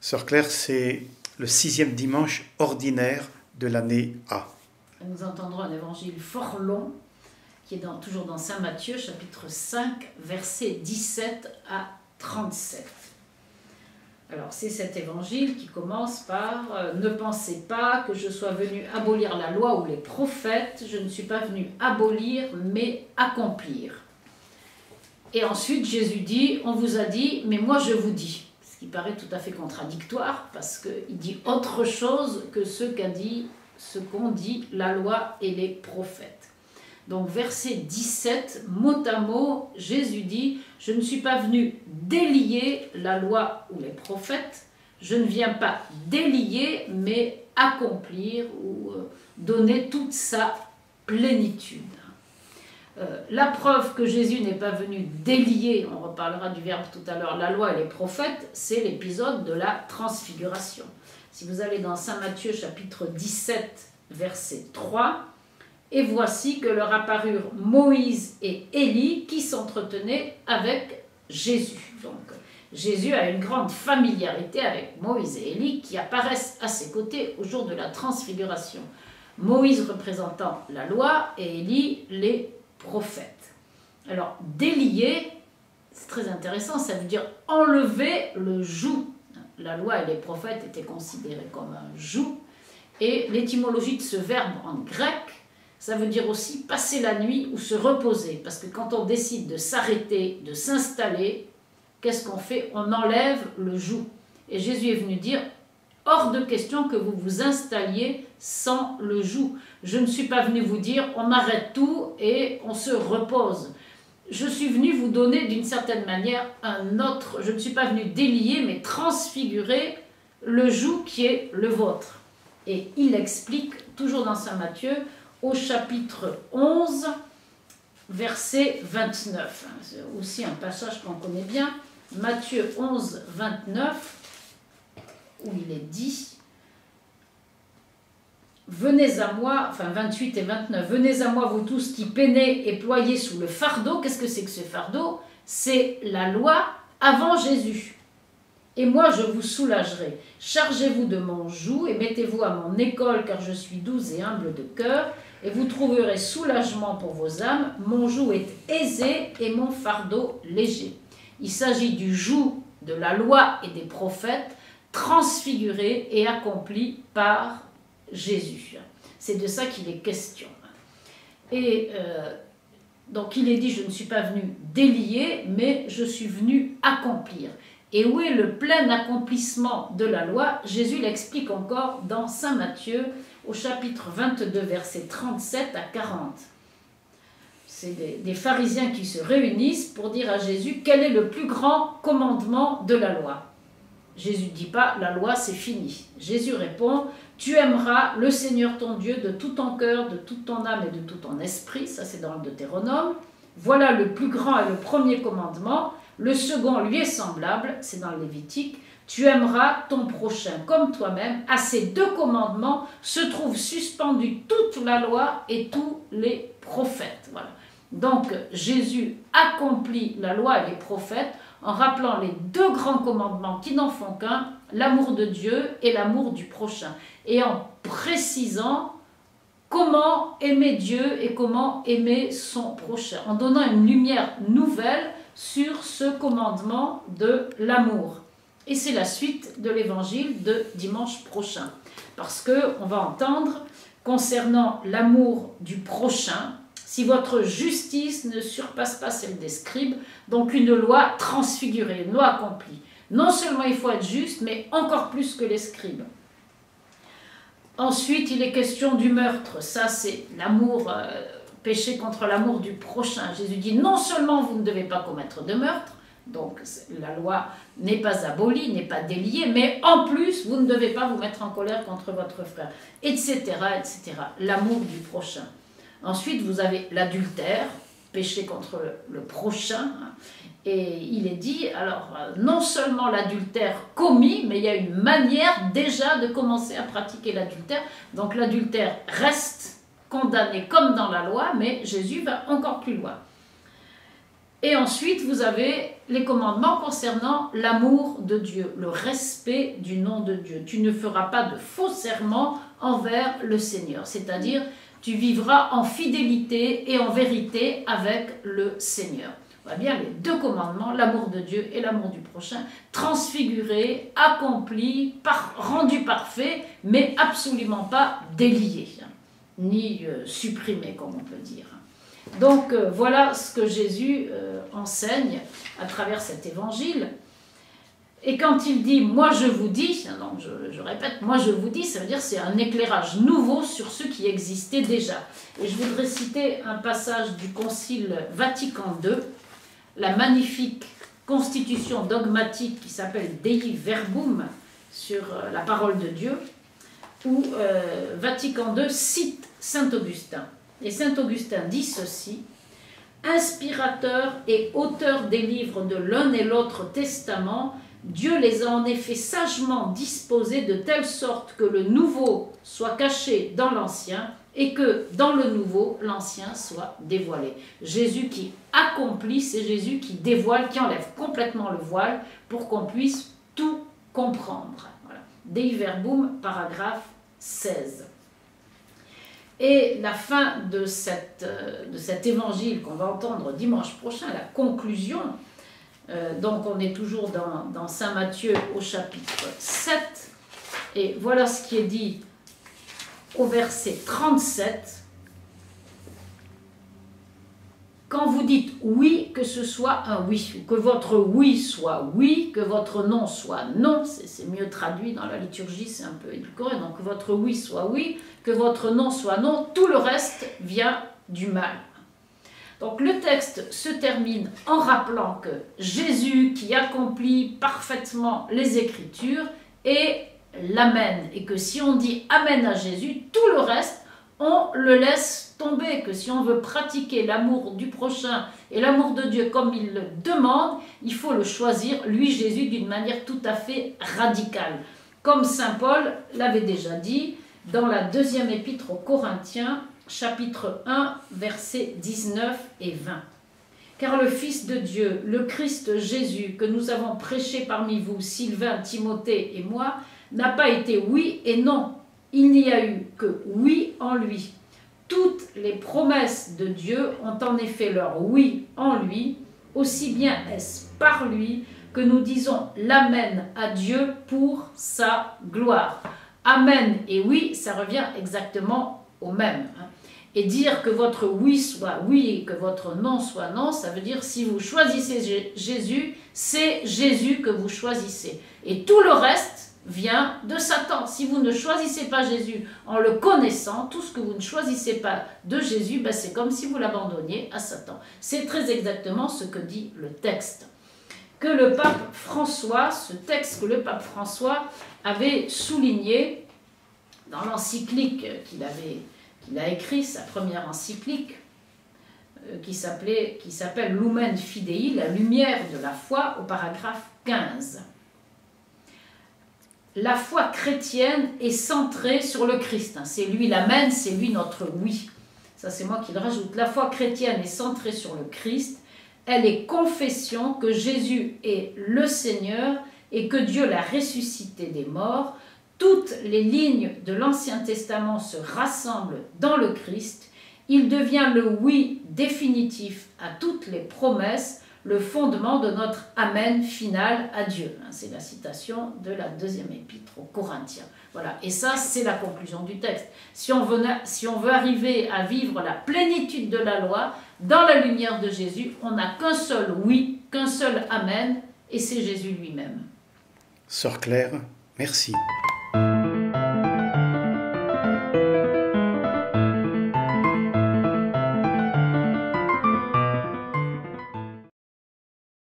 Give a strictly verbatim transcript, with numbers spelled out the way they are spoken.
Sœur Claire, c'est le sixième dimanche ordinaire de l'année A. Nous entendrons un évangile fort long, qui est dans, toujours dans Saint Matthieu, chapitre cinq, versets dix-sept à trente-sept. Alors, c'est cet évangile qui commence par euh, « Ne pensez pas que je sois venu abolir la loi ou les prophètes, je ne suis pas venu abolir, mais accomplir. » Et ensuite, Jésus dit « On vous a dit, mais moi je vous dis ». Ce qui paraît tout à fait contradictoire, parce qu'il dit autre chose que ce qu'a dit, ce qu'ont dit la loi et les prophètes. Donc, verset dix-sept, mot à mot, Jésus dit « Je ne suis pas venu délier la loi ou les prophètes, je ne viens pas délier, mais accomplir ou euh, donner toute sa plénitude. » Euh, la preuve que Jésus n'est pas venu délier, on reparlera du verbe tout à l'heure, la loi et les prophètes, c'est l'épisode de la transfiguration. Si vous allez dans Saint Matthieu chapitre dix-sept, verset trois, « Et voici que leur apparurent Moïse et Élie qui s'entretenaient avec Jésus. » Donc Jésus a une grande familiarité avec Moïse et Élie qui apparaissent à ses côtés au jour de la transfiguration. Moïse représentant la loi et Élie les prophètes. Alors, délier, c'est très intéressant, ça veut dire enlever le joug. La loi et les prophètes étaient considérés comme un joug. Et l'étymologie de ce verbe en grec, ça veut dire aussi passer la nuit ou se reposer. Parce que quand on décide de s'arrêter, de s'installer, qu'est-ce qu'on fait? On enlève le joug. Et Jésus est venu dire, hors de question que vous vous installiez sans le joug. Je ne suis pas venu vous dire, on arrête tout et on se repose. Je suis venu vous donner d'une certaine manière un autre, je ne suis pas venu délier, mais transfigurer le joug qui est le vôtre. Et il explique, toujours dans Saint Matthieu, au chapitre onze, verset vingt-neuf. C'est aussi un passage qu'on connaît bien. Matthieu onze, vingt-neuf, où il est dit « Venez à moi », enfin vingt-huit et vingt-neuf, « Venez à moi vous tous qui peinez et ployez sous le fardeau ». Qu'est-ce que c'est que ce fardeau? C'est la loi avant Jésus. « Et moi je vous soulagerai. Chargez-vous de mon joug et mettez-vous à mon école, car je suis doux et humble de cœur, et vous trouverez soulagement pour vos âmes. Mon joug est aisé et mon fardeau léger. » Il s'agit du joug de la loi et des prophètes, transfiguré et accompli par Jésus. C'est de ça qu'il est question. Et euh, donc il est dit, je ne suis pas venu délier, mais je suis venu accomplir. Et où est le plein accomplissement de la loi? Jésus l'explique encore dans Saint Matthieu, au chapitre vingt-deux, versets trente-sept à quarante. C'est des, des pharisiens qui se réunissent pour dire à Jésus, quel est le plus grand commandement de la loi? Jésus ne dit pas, la loi c'est fini. Jésus répond, tu aimeras le Seigneur ton Dieu de tout ton cœur, de toute ton âme et de tout ton esprit. Ça c'est dans le Deutéronome. Voilà le plus grand et le premier commandement. Le second lui est semblable, c'est dans le Lévitique. Tu aimeras ton prochain comme toi-même. À ces deux commandements se trouvent suspendus toute la loi et tous les prophètes. Voilà. Donc Jésus accomplit la loi et les prophètes en rappelant les deux grands commandements qui n'en font qu'un, l'amour de Dieu et l'amour du prochain, et en précisant comment aimer Dieu et comment aimer son prochain, en donnant une lumière nouvelle sur ce commandement de l'amour. Et c'est la suite de l'évangile de dimanche prochain, parce qu'on va entendre concernant l'amour du prochain, si votre justice ne surpasse pas celle des scribes, donc une loi transfigurée, une loi accomplie. Non seulement il faut être juste, mais encore plus que les scribes. Ensuite, il est question du meurtre. Ça, c'est l'amour, euh, péché contre l'amour du prochain. Jésus dit, non seulement vous ne devez pas commettre de meurtre, donc la loi n'est pas abolie, n'est pas déliée, mais en plus, vous ne devez pas vous mettre en colère contre votre frère, et cetera, et cetera. L'amour du prochain. Ensuite, vous avez l'adultère, péché contre le prochain, et il est dit, alors, non seulement l'adultère commis, mais il y a une manière déjà de commencer à pratiquer l'adultère. Donc l'adultère reste condamné comme dans la loi, mais Jésus va encore plus loin. Et ensuite, vous avez les commandements concernant l'amour de Dieu, le respect du nom de Dieu. Tu ne feras pas de faux serments envers le Seigneur, c'est-à-dire tu vivras en fidélité et en vérité avec le Seigneur. On voit bien les deux commandements, l'amour de Dieu et l'amour du prochain, transfigurés, accomplis, par, rendus parfaits, mais absolument pas déliés, ni euh, supprimés, comme on peut dire. Donc euh, voilà ce que Jésus euh, enseigne à travers cet évangile. Et quand il dit « moi je vous dis », donc je, je répète « moi je vous dis », ça veut dire c'est un éclairage nouveau sur ce qui existait déjà. Et je voudrais citer un passage du Concile Vatican deux, la magnifique constitution dogmatique qui s'appelle Dei Verbum, sur euh, la parole de Dieu, où euh, Vatican deux cite saint Augustin. Et saint Augustin dit ceci: « Inspirateur et auteur des livres de l'un et l'autre testament, Dieu les a en effet sagement disposés de telle sorte que le nouveau soit caché dans l'ancien et que dans le nouveau, l'ancien soit dévoilé. » Jésus qui accomplit, c'est Jésus qui dévoile, qui enlève complètement le voile pour qu'on puisse tout comprendre. Voilà. Dei Verbum, paragraphe seize. Et la fin de, cette, de cet évangile qu'on va entendre dimanche prochain, la conclusion, euh, donc on est toujours dans, dans saint Matthieu au chapitre sept, et voilà ce qui est dit au verset trente-sept. Quand vous dites oui, que ce soit un oui, que votre oui soit oui, que votre non soit non, c'est mieux traduit dans la liturgie, c'est un peu édulcoré, donc que votre oui soit oui, que votre non soit non, tout le reste vient du mal. Donc le texte se termine en rappelant que Jésus qui accomplit parfaitement les Écritures est l'amen, et que si on dit amen à Jésus, tout le reste, on le laisse tomber, que si on veut pratiquer l'amour du prochain et l'amour de Dieu comme il le demande, il faut le choisir, lui Jésus, d'une manière tout à fait radicale. Comme saint Paul l'avait déjà dit dans la deuxième épître aux Corinthiens, chapitre un, versets dix-neuf et vingt. « Car le Fils de Dieu, le Christ Jésus, que nous avons prêché parmi vous, Sylvain, Timothée et moi, n'a pas été oui et non. Il n'y a eu que oui en lui. Toutes les promesses de Dieu ont en effet leur oui en lui, aussi bien est-ce par lui que nous disons l'amen à Dieu pour sa gloire. » Amen et oui, ça revient exactement au même. Et dire que votre oui soit oui et que votre non soit non, ça veut dire si vous choisissez Jésus, c'est Jésus que vous choisissez. Et tout le reste vient de Satan. Si vous ne choisissez pas Jésus en le connaissant, tout ce que vous ne choisissez pas de Jésus, ben c'est comme si vous l'abandonniez à Satan. C'est très exactement ce que dit le texte. Que le pape François, ce texte que le pape François avait souligné dans l'encyclique qu'il avait, qu'il a écrit, sa première encyclique, euh, qui s'appelait, qui s'appelle Lumen Fidei, la lumière de la foi, au paragraphe quinze. La foi chrétienne est centrée sur le Christ. C'est lui l'amen, c'est lui notre oui. Ça, c'est moi qui le rajoute. La foi chrétienne est centrée sur le Christ. Elle est confession que Jésus est le Seigneur et que Dieu l'a ressuscité des morts. Toutes les lignes de l'Ancien Testament se rassemblent dans le Christ. Il devient le oui définitif à toutes les promesses, le fondement de notre amen final à Dieu. C'est la citation de la deuxième épître aux Corinthiens. Voilà. Et ça, c'est la conclusion du texte. Si on veut, si on veut arriver à vivre la plénitude de la loi, dans la lumière de Jésus, on n'a qu'un seul oui, qu'un seul amen, et c'est Jésus lui-même. Sœur Claire, merci.